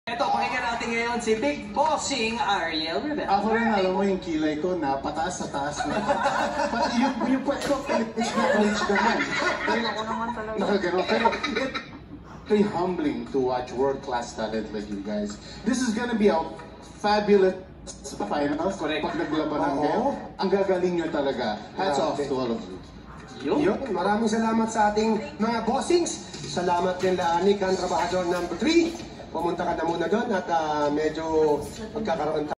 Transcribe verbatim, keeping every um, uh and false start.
Ito, pakinggan natin ngayon si Big Bossing Ariel Rivera. Ako rin, alam mo yung kilay ko na pataas sa taas na. Pati yung, yung pwede ko, college na college naman. Ako naman talaga. Nakagano. Pero it, very humbling to watch world-class talent like you guys. This is gonna be a fabulous finals. Correct. Pag naglaban ng kayo, ang gagaling nyo talaga. Hats off to all of you. Yun. Yun, maraming salamat sa ating mga bossings. Salamat din la Nick, ang trabahador number three. Pumunta ka na muna doon at uh, medyo magkakaroon tayo.